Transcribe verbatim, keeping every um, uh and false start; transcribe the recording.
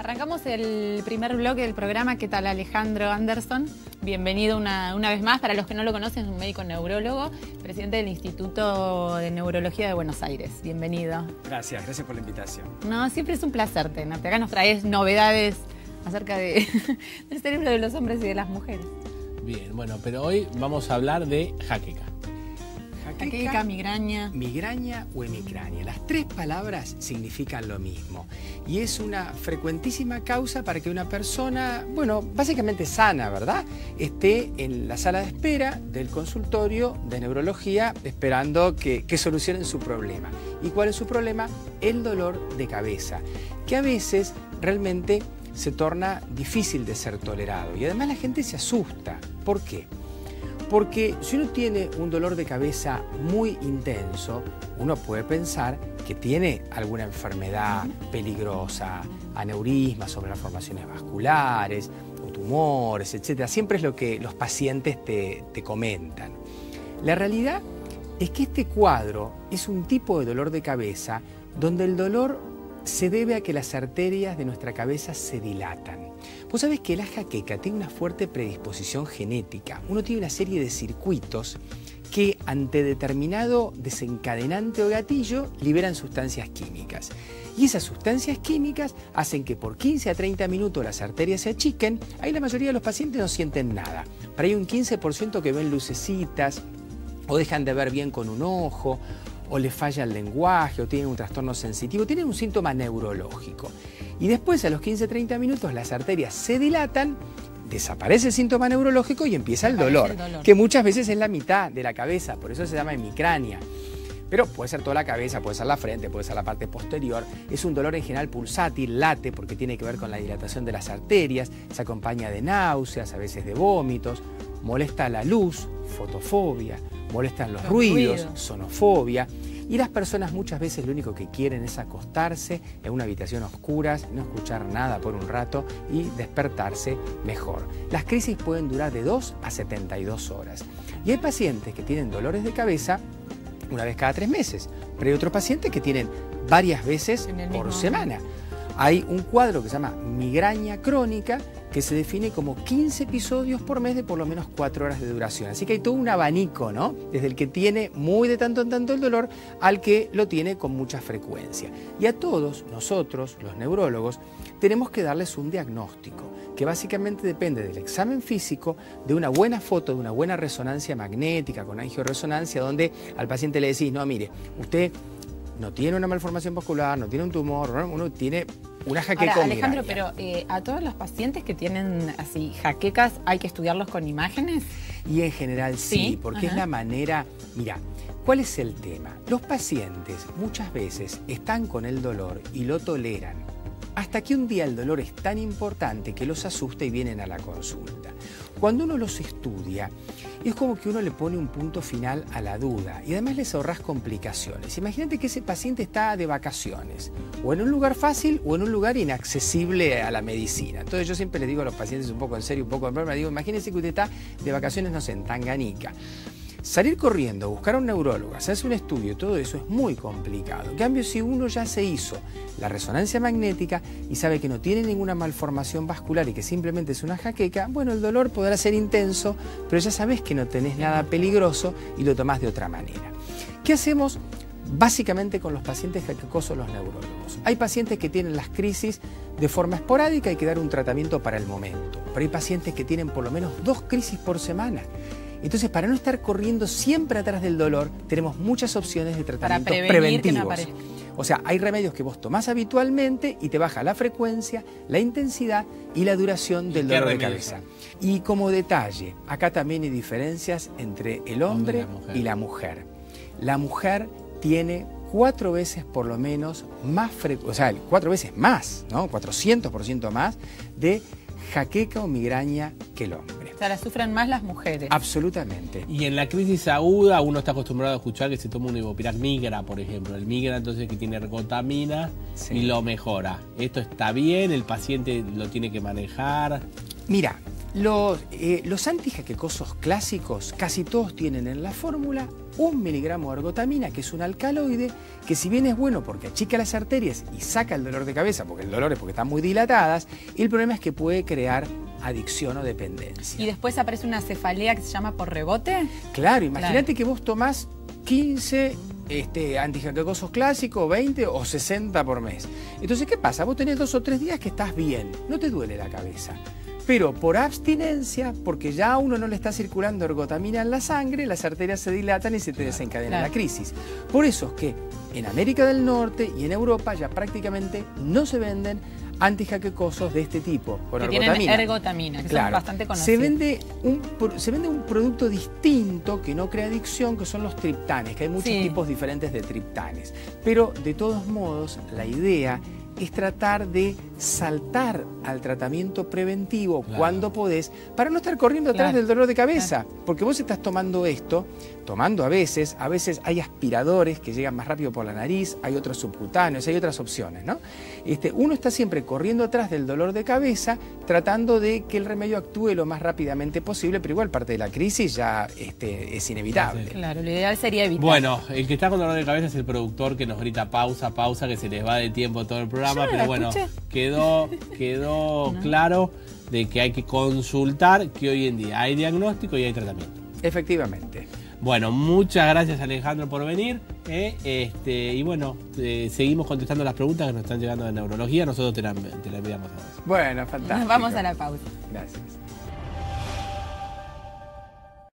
Arrancamos el primer bloque del programa. ¿Qué tal, Alejandro Anderson? Bienvenido una, una vez más. Para los que no lo conocen, es un médico neurólogo, presidente del Instituto de Neurología de Buenos Aires. Bienvenido. Gracias, gracias por la invitación. No, siempre es un placer tenerte. Acá nos traes novedades acerca de, del cerebro de los hombres y de las mujeres. Bien, bueno, pero hoy vamos a hablar de jaqueca. Jaqueca, migraña. Migraña o hemicrania. Las tres palabras significan lo mismo. Y es una frecuentísima causa para que una persona, bueno, básicamente sana, ¿verdad?, esté en la sala de espera del consultorio de neurología esperando que, que solucionen su problema. ¿Y cuál es su problema? El dolor de cabeza, que a veces realmente se torna difícil de ser tolerado. Y además la gente se asusta. ¿Por qué? Porque si uno tiene un dolor de cabeza muy intenso, uno puede pensar que tiene alguna enfermedad peligrosa, aneurismas sobre las formaciones vasculares, o tumores, etcétera. Siempre es lo que los pacientes te, te comentan. La realidad es que este cuadro es un tipo de dolor de cabeza donde el dolor se debe a que las arterias de nuestra cabeza se dilatan. Vos sabés que la jaqueca tiene una fuerte predisposición genética. Uno tiene una serie de circuitos que ante determinado desencadenante o gatillo liberan sustancias químicas. Y esas sustancias químicas hacen que por quince a treinta minutos las arterias se achiquen. Ahí la mayoría de los pacientes no sienten nada. Pero hay un quince por ciento que ven lucecitas o dejan de ver bien con un ojo, o les falla el lenguaje, o tienen un trastorno sensitivo, tienen un síntoma neurológico. Y después, a los quince a treinta minutos, las arterias se dilatan, desaparece el síntoma neurológico y empieza el dolor, el dolor, que muchas veces es la mitad de la cabeza, por eso se llama hemicrania. Pero puede ser toda la cabeza, puede ser la frente, puede ser la parte posterior. Es un dolor en general pulsátil, late, porque tiene que ver con la dilatación de las arterias, se acompaña de náuseas, a veces de vómitos, molesta la luz, fotofobia, molestan los, los ruidos, ruidos, sonofobia. Y las personas muchas veces lo único que quieren es acostarse en una habitación oscura, no escuchar nada por un rato y despertarse mejor. Las crisis pueden durar de dos a setenta y dos horas. Y hay pacientes que tienen dolores de cabeza una vez cada tres meses, pero hay otros pacientes que tienen varias veces por semana. Hay un cuadro que se llama migraña crónica, que se define como quince episodios por mes de por lo menos cuatro horas de duración. Así que hay todo un abanico, ¿no? Desde el que tiene muy de tanto en tanto el dolor al que lo tiene con mucha frecuencia. Y a todos nosotros, los neurólogos, tenemos que darles un diagnóstico, que básicamente depende del examen físico, de una buena foto, de una buena resonancia magnética con angioresonancia, donde al paciente le decís, no, mire, usted no tiene una malformación vascular, no tiene un tumor, ¿no? Uno tiene una jaqueca. Ahora, Alejandro, pero eh, a todos los pacientes que tienen así jaquecas, ¿hay que estudiarlos con imágenes? Y en general sí, ¿Sí? porque Ajá. es la manera... Mira, ¿cuál es el tema? Los pacientes muchas veces están con el dolor y lo toleran, hasta que un día el dolor es tan importante que los asusta y vienen a la consulta. Cuando uno los estudia, es como que uno le pone un punto final a la duda y además les ahorras complicaciones. Imagínate que ese paciente está de vacaciones, o en un lugar fácil o en un lugar inaccesible a la medicina. Entonces yo siempre le digo a los pacientes un poco en serio, un poco en broma, digo, imagínense que usted está de vacaciones, no sé, en Tanganica. Salir corriendo, buscar a un neurólogo, hacerse un estudio, todo eso es muy complicado. En cambio, si uno ya se hizo la resonancia magnética y sabe que no tiene ninguna malformación vascular y que simplemente es una jaqueca, bueno, el dolor podrá ser intenso, pero ya sabes que no tenés nada peligroso y lo tomás de otra manera. ¿Qué hacemos? Básicamente con los pacientes jaquecosos, los neurólogos. Hay pacientes que tienen las crisis de forma esporádica y hay que dar un tratamiento para el momento. Pero hay pacientes que tienen por lo menos dos crisis por semana. Entonces, para no estar corriendo siempre atrás del dolor, tenemos muchas opciones de tratamientos para preventivos. Que no aparezca. O sea, hay remedios que vos tomás habitualmente y te baja la frecuencia, la intensidad y la duración del dolor de cabeza. Y como detalle, acá también hay diferencias entre el hombre, hombre y la mujer. La mujer tiene cuatro veces por lo menos más frecuencia, o sea, cuatro veces más, ¿no? cuatrocientos por ciento más de jaqueca o migraña que el hombre. O sea, la sufren más las mujeres. Absolutamente. Y en la crisis aguda uno está acostumbrado a escuchar que se toma un Ibupirac migra, por ejemplo. El migra entonces que tiene ergotamina sí. y lo mejora. ¿Esto está bien? ¿El paciente lo tiene que manejar? Mira, Los, eh, los antijaquecosos clásicos casi todos tienen en la fórmula un miligramo de ergotamina, que es un alcaloide, que si bien es bueno porque achica las arterias y saca el dolor de cabeza, porque el dolor es porque están muy dilatadas, el problema es que puede crear adicción o dependencia. ¿Y después aparece una cefalea que se llama por rebote? Claro, imagínate Claro. que vos tomás quince este, antijaquecosos clásicos, veinte o sesenta por mes. Entonces, ¿qué pasa? Vos tenés dos o tres días que estás bien, no te duele la cabeza. Pero por abstinencia, porque ya a uno no le está circulando ergotamina en la sangre, las arterias se dilatan y se te desencadena Claro. la crisis. Por eso es que en América del Norte y en Europa ya prácticamente no se venden antijaquecosos de este tipo, con Que ergotamina. tienen ergotamina, que Claro. son bastante Se conocidos. vende, un, pro- se vende un producto distinto que no crea adicción, que son los triptanes, que hay muchos Sí. tipos diferentes de triptanes. Pero de todos modos, la idea es tratar de saltar al tratamiento preventivo Claro. cuando podés, para no estar corriendo atrás Claro. del dolor de cabeza. Porque vos estás tomando esto, tomando a veces, a veces hay aspiradores que llegan más rápido por la nariz, hay otros subcutáneos, hay otras opciones, ¿no? Este, uno está siempre corriendo atrás del dolor de cabeza, tratando de que el remedio actúe lo más rápidamente posible, pero igual parte de la crisis ya este, es inevitable. Sí. Claro, lo ideal sería evitar. Bueno, el que está con dolor de cabeza es el productor que nos grita pausa, pausa, que se les va de tiempo todo el programa, Yo no pero la bueno, escuché. quedó, quedó No. claro de que hay que consultar, que hoy en día hay diagnóstico y hay tratamiento. Efectivamente. Bueno, muchas gracias Alejandro por venir. eh, este, y bueno, eh, seguimos contestando las preguntas que nos están llegando de neurología. Nosotros te la, te la enviamos a vos. Bueno, fantástico. Vamos a la pausa. Gracias.